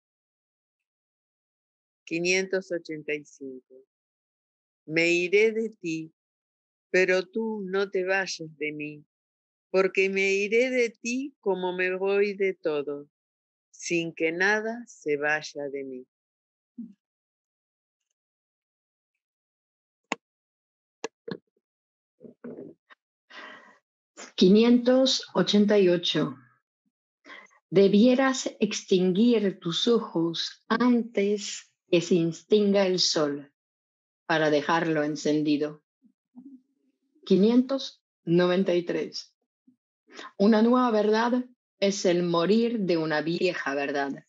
585. Me iré de ti, pero tú no te vayas de mí, porque me iré de ti como me voy de todo, sin que nada se vaya de mí. 588. Debieras extinguir tus ojos antes que se extinga el sol para dejarlo encendido. 593. Una nueva verdad es el morir de una vieja verdad.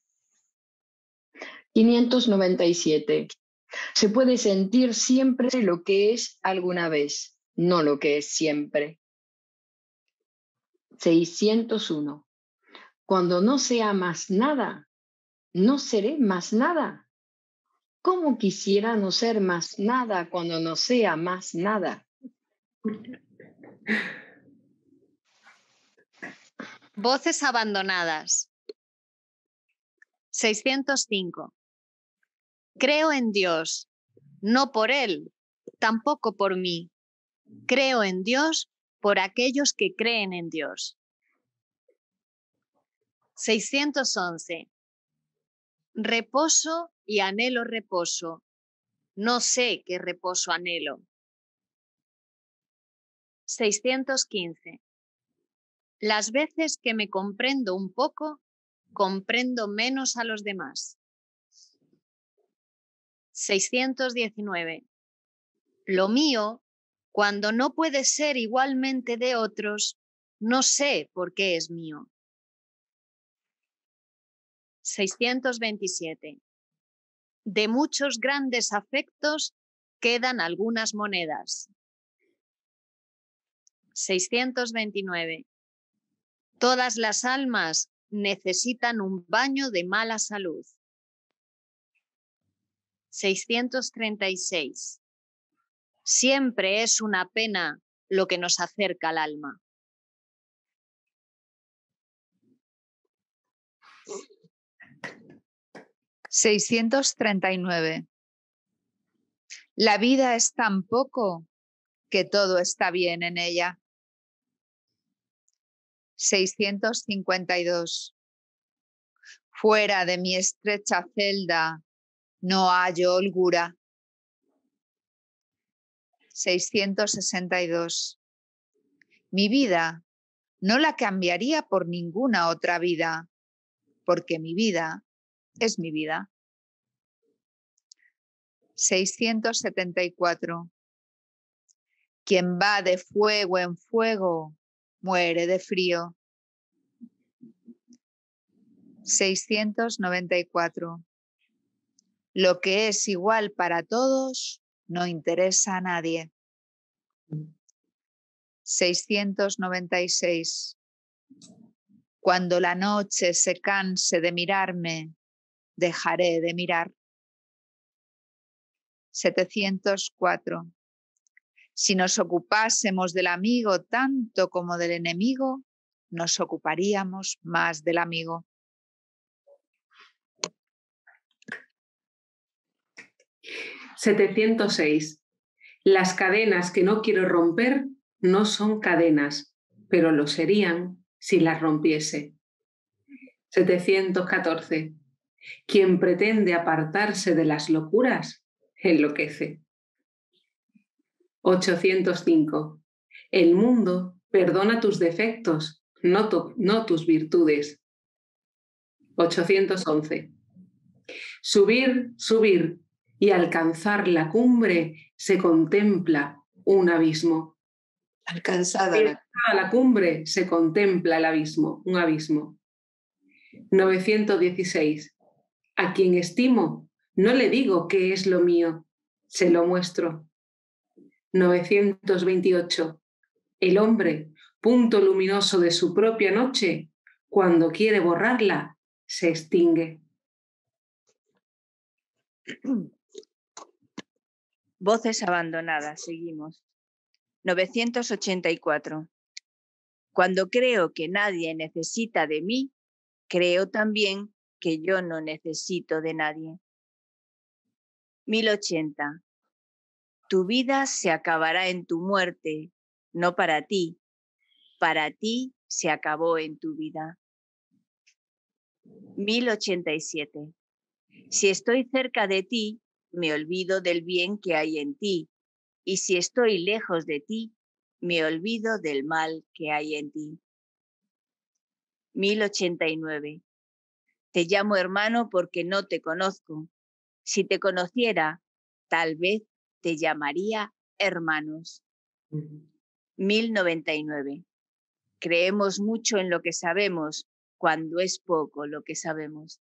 597. Se puede sentir siempre lo que es alguna vez, no lo que es siempre. 601. Cuando no sea más nada, no seré más nada. ¿Cómo quisiera no ser más nada cuando no sea más nada? Voces abandonadas. 605. Creo en Dios, no por Él, tampoco por mí. Creo en Dios por aquellos que creen en Dios. 611. Reposo y anhelo reposo. No sé qué reposo anhelo. 615. Las veces que me comprendo un poco, comprendo menos a los demás. 619. Lo mío, cuando no puede ser igualmente de otros, no sé por qué es mío. 627. De muchos grandes afectos quedan algunas monedas. 629. Todas las almas necesitan un baño de mala salud. 636. Siempre es una pena lo que nos acerca al alma. ...639... La vida es tan poco que todo está bien en ella. 652... Fuera de mi estrecha celda no hallo holgura. 662... Mi vida no la cambiaría por ninguna otra vida, porque mi vida es mi vida. 674... Quien va de fuego en fuego muere de frío. 694... Lo que es igual para todos no interesa a nadie. 696... Cuando la noche se canse de mirarme, dejaré de mirar. 704... Si nos ocupásemos del amigo tanto como del enemigo, nos ocuparíamos más del amigo. 706. Las cadenas que no quiero romper no son cadenas, pero lo serían si las rompiese. 714. Quien pretende apartarse de las locuras, enloquece. 805. El mundo perdona tus defectos, no tus virtudes. 811. Subir, subir y alcanzar la cumbre se contempla un abismo. Alcanzada la cumbre se contempla el abismo, un abismo. 916. A quien estimo no le digo qué es lo mío, se lo muestro. 928. El hombre, punto luminoso de su propia noche, cuando quiere borrarla, se extingue. Voces abandonadas, seguimos. 984. Cuando creo que nadie necesita de mí, creo también que yo no necesito de nadie. 1080. Tu vida se acabará en tu muerte, no para ti. Para ti se acabó en tu vida. 1087. Si estoy cerca de ti, me olvido del bien que hay en ti. Y si estoy lejos de ti, me olvido del mal que hay en ti. 1089. Te llamo hermano porque no te conozco. Si te conociera, tal vez te llamaría hermanos. 1099. Creemos mucho en lo que sabemos cuando es poco lo que sabemos.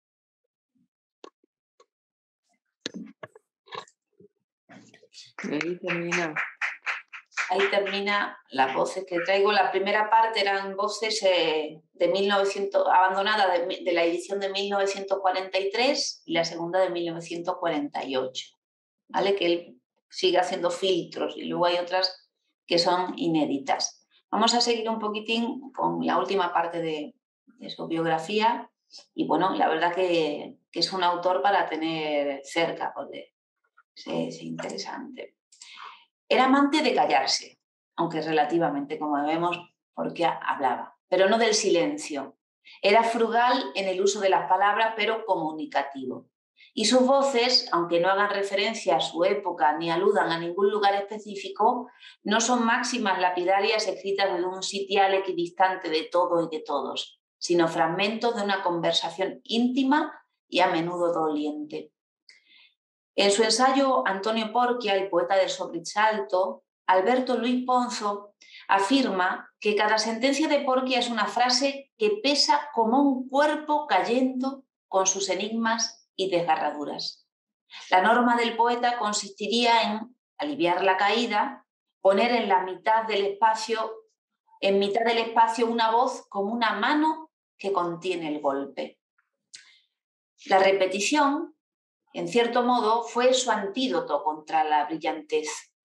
Ahí termina. Ahí termina las voces que traigo. La primera parte eran voces de 1900, abandonadas de la edición de 1943 y la segunda de 1948. ¿Vale? Que él sigue haciendo filtros y luego hay otras que son inéditas. Vamos a seguir un poquitín con la última parte de su biografía y bueno, la verdad que es un autor para tener cerca porque es interesante. Era amante de callarse, aunque relativamente, como vemos, porque hablaba, pero no del silencio. Era frugal en el uso de las palabras, pero comunicativo. Y sus voces, aunque no hagan referencia a su época ni aludan a ningún lugar específico, no son máximas lapidarias escritas desde un sitial equidistante de todo y de todos, sino fragmentos de una conversación íntima y a menudo doliente. En su ensayo Antonio Porquia, el poeta del sobresalto, Alberto Luis Ponzo afirma que cada sentencia de Porquia es una frase que pesa como un cuerpo cayendo con sus enigmas y desgarraduras. La norma del poeta consistiría en aliviar la caída, poner en mitad del espacio una voz como una mano que contiene el golpe. La repetición, en cierto modo, fue su antídoto contra la brillantez,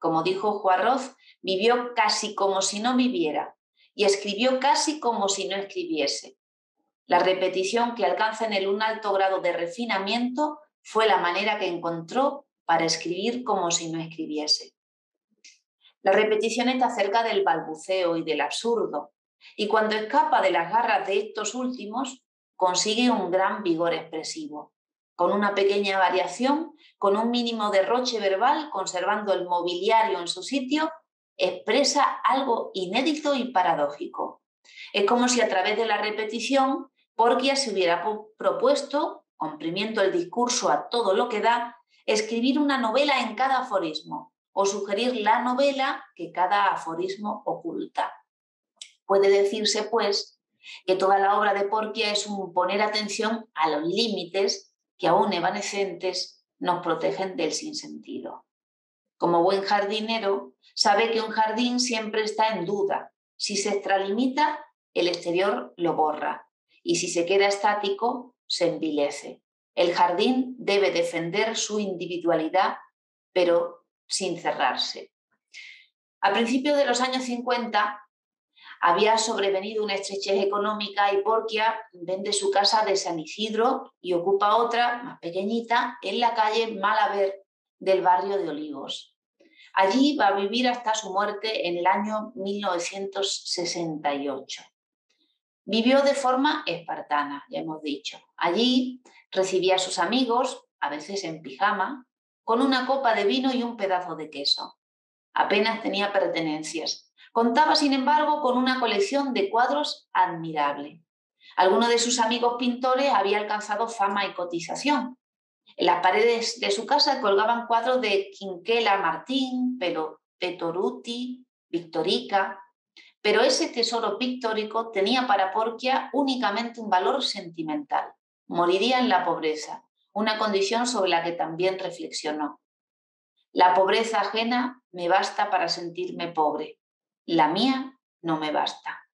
Como dijo Juarroz, vivió casi como si no viviera y escribió casi como si no escribiese. La repetición, que alcanza en él un alto grado de refinamiento, fue la manera que encontró para escribir como si no escribiese. La repetición está cerca del balbuceo y del absurdo, y cuando escapa de las garras de estos últimos, consigue un gran vigor expresivo. Con una pequeña variación, con un mínimo derroche verbal, conservando el mobiliario en su sitio, expresa algo inédito y paradójico. Es como si a través de la repetición Porquia se hubiera propuesto, comprimiendo el discurso a todo lo que da, escribir una novela en cada aforismo o sugerir la novela que cada aforismo oculta. Puede decirse, pues, que toda la obra de Porquia es un poner atención a los límites que aún evanescentes nos protegen del sinsentido. Como buen jardinero, sabe que un jardín siempre está en duda. Si se extralimita, el exterior lo borra, y si se queda estático, se envilece. El jardín debe defender su individualidad, pero sin cerrarse. A principios de los años 50 había sobrevenido una estrechez económica y Porquia vende su casa de San Isidro y ocupa otra, más pequeñita, en la calle Malaver del barrio de Olivos. Allí va a vivir hasta su muerte en el año 1968. Vivió de forma espartana, ya hemos dicho. Allí recibía a sus amigos, a veces en pijama, con una copa de vino y un pedazo de queso. Apenas tenía pertenencias. Contaba, sin embargo, con una colección de cuadros admirable. Alguno de sus amigos pintores había alcanzado fama y cotización. En las paredes de su casa colgaban cuadros de Quinquela Martín, Petoruti, Victorica, pero ese tesoro pictórico tenía para Porquia únicamente un valor sentimental. Moriría en la pobreza, una condición sobre la que también reflexionó. La pobreza ajena me basta para sentirme pobre. La mía no me basta.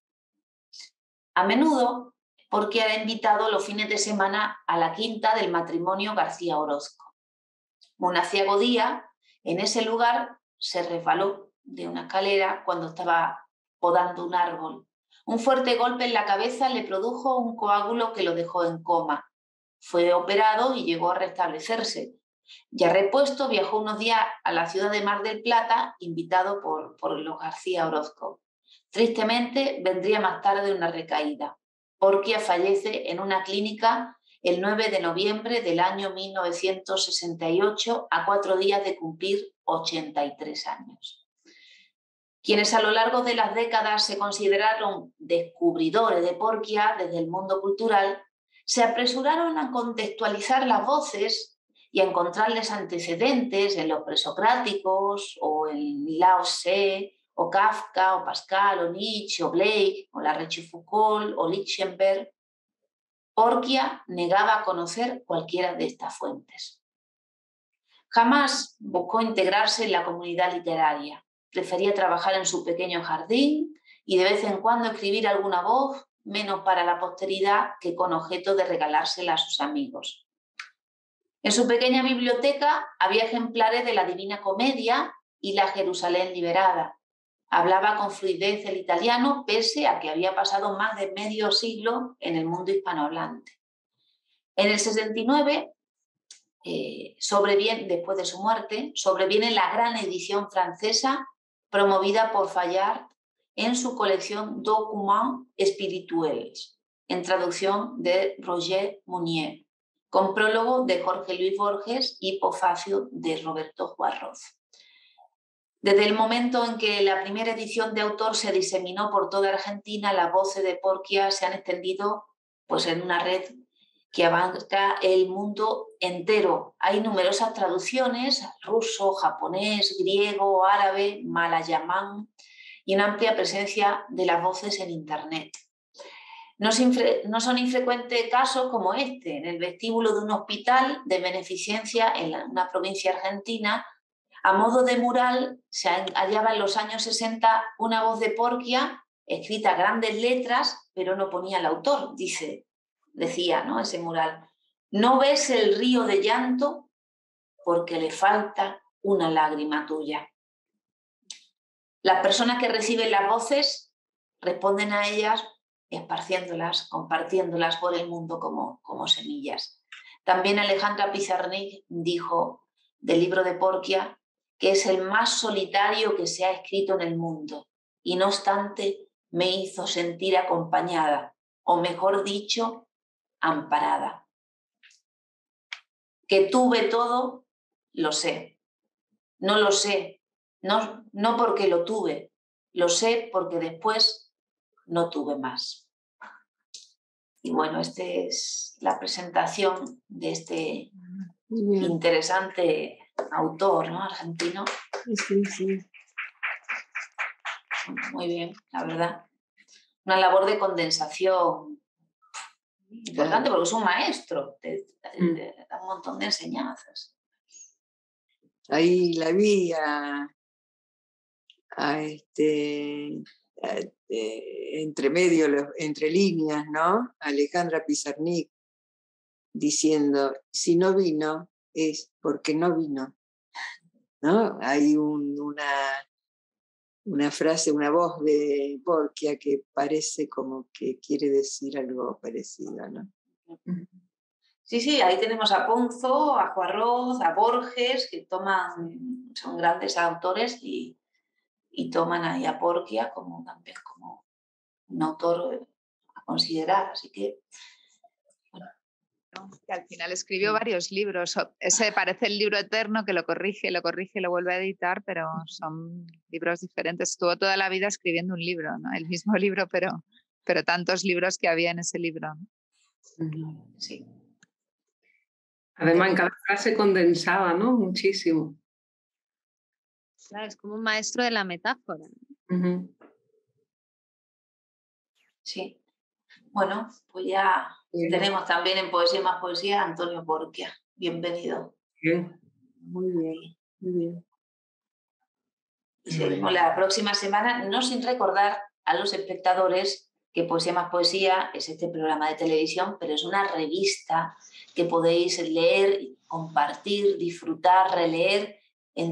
A menudo, Porquia era invitado los fines de semana a la quinta del matrimonio García Orozco. Un aciago día, en ese lugar, se resbaló de una escalera cuando estaba podando un árbol. Un fuerte golpe en la cabeza le produjo un coágulo que lo dejó en coma. Fue operado y llegó a restablecerse. Ya repuesto, viajó unos días a la ciudad de Mar del Plata, invitado por los García Orozco. Tristemente, vendría más tarde una recaída. Porquia fallece en una clínica el 9 de noviembre del año 1968, a 4 días de cumplir 83 años. Quienes a lo largo de las décadas se consideraron descubridores de Porquia desde el mundo cultural, se apresuraron a contextualizar las voces y a encontrarles antecedentes en los presocráticos o en Lao Tse, o Kafka, o Pascal, o Nietzsche, o Blake, o la Rochefoucauld, o Lichtenberg. Porquia negaba conocer cualquiera de estas fuentes. Jamás buscó integrarse en la comunidad literaria. Prefería trabajar en su pequeño jardín y de vez en cuando escribir alguna voz, menos para la posteridad que con objeto de regalársela a sus amigos. En su pequeña biblioteca había ejemplares de la Divina Comedia y la Jerusalén liberada. Hablaba con fluidez el italiano, pese a que había pasado más de medio siglo en el mundo hispanohablante. En el 69, después de su muerte, sobreviene la gran edición francesa promovida por Fayard en su colección Documents Spirituels, en traducción de Roger Mounier, con prólogo de Jorge Luis Borges y pofacio de Roberto Juarroz. Desde el momento en que la primera edición de autor se diseminó por toda Argentina, las voces de Porquia se han extendido pues, en una red que abarca el mundo entero. Hay numerosas traducciones, ruso, japonés, griego, árabe, malayamán y una amplia presencia de las voces en Internet. No son infrecuentes casos como este, en el vestíbulo de un hospital de beneficencia en una provincia argentina. A modo de mural se hallaba en los años 60 una voz de Porquia escrita a grandes letras, pero no ponía el autor, decía, ¿no? Ese mural. No ves el río de llanto porque le falta una lágrima tuya. Las personas que reciben las voces responden a ellas esparciéndolas, compartiéndolas por el mundo como semillas. También Alejandra Pizarnik dijo del libro de Porcia que es el más solitario que se ha escrito en el mundo y no obstante me hizo sentir acompañada, o mejor dicho, amparada. Que tuve todo, lo sé. No lo sé, no porque lo tuve, lo sé porque después no tuve más. Y bueno, esta es la presentación de este interesante autor, ¿no? Argentino. Sí. Muy bien, la verdad. Una labor de condensación importante porque es un maestro, te da un montón de enseñanzas. Ahí la vi entre medio, entre líneas, ¿no? Alejandra Pizarnik diciendo, si no vino es porque no vino, ¿no? Hay una frase, una voz de Porcia que parece como que quiere decir algo parecido, ¿no? Sí, ahí tenemos a Ponzo, a Juarroz, a Borges, que son grandes autores y toman ahí a Porcia también como un autor a considerar. Así que, bueno. Que al final escribió varios libros. Ese parece el libro eterno que lo corrige, lo vuelve a editar, pero son libros diferentes. Estuvo toda la vida escribiendo un libro, ¿no? El mismo libro, pero tantos libros que había en ese libro, ¿no? Sí. Además, en cada frase condensaba, ¿no? Muchísimo. Claro, es como un maestro de la metáfora. Sí. Bueno, pues ya tenemos también en Poesía más Poesía a Antonio Porcia. Bienvenido. Bien. Muy bien. Y seguimos la próxima semana, no sin recordar a los espectadores que Poesía más Poesía es este programa de televisión, pero es una revista que podéis leer, compartir, disfrutar, releer en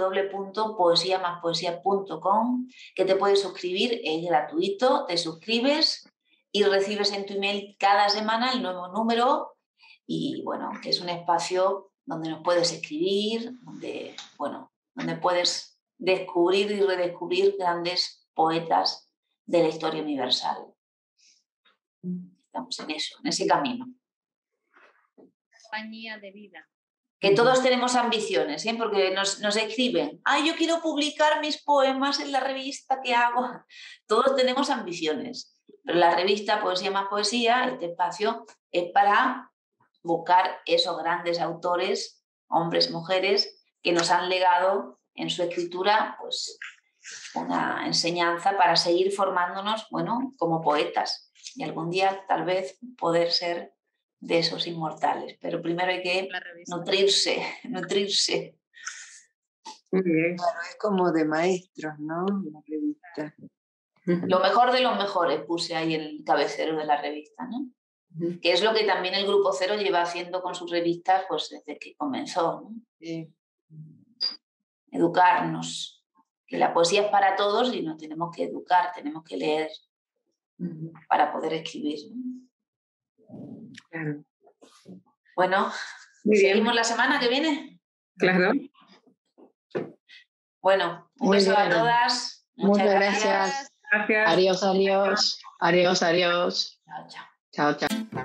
www.poesiamaspoesia.com, que te puedes suscribir, es gratuito, te suscribes y recibes en tu email cada semana el nuevo número y bueno, que es un espacio donde nos puedes escribir, donde puedes descubrir y redescubrir grandes poetas de la historia universal. Estamos en eso, en ese camino. Compañía de vida. Que todos tenemos ambiciones, ¿eh? Porque nos escriben, yo quiero publicar mis poemas en la revista, ¿qué hago? Todos tenemos ambiciones, pero la revista Poesía más Poesía, este espacio, es para buscar esos grandes autores, hombres, mujeres, que nos han legado en su escritura pues, una enseñanza para seguir formándonos, como poetas y algún día tal vez poder ser de esos inmortales, pero primero hay que nutrirse. Muy bien. Claro, es como de maestros, ¿no? La revista. Lo mejor de los mejores puse ahí en el cabecero de la revista, ¿no? Que es lo que también el Grupo Cero lleva haciendo con sus revistas pues desde que comenzó, ¿no? Sí. Educarnos, que la poesía es para todos y nos tenemos que educar, tenemos que leer para poder escribir, ¿no? Claro. Bueno, ¿seguimos la semana que viene? Claro. Bueno, un beso a todas. Muchas gracias. Gracias. Adiós. Chao.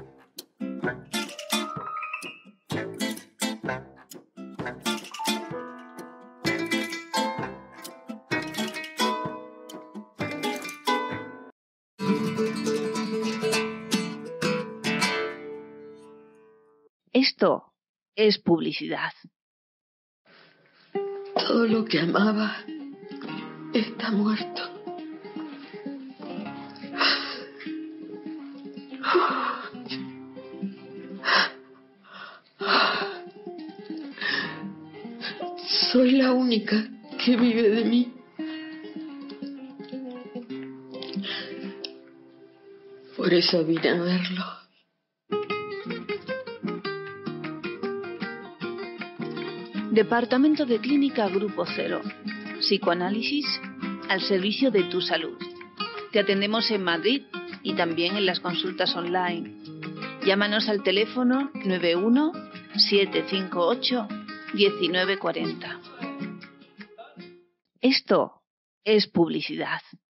Esto es publicidad. Todo lo que amaba está muerto. Soy la única que vive de mí. Por eso vine a verlo. Departamento de Clínica Grupo Cero. Psicoanálisis, al servicio de tu salud. Te atendemos en Madrid y también en las consultas online. Llámanos al teléfono 91 758 1940. Esto es publicidad.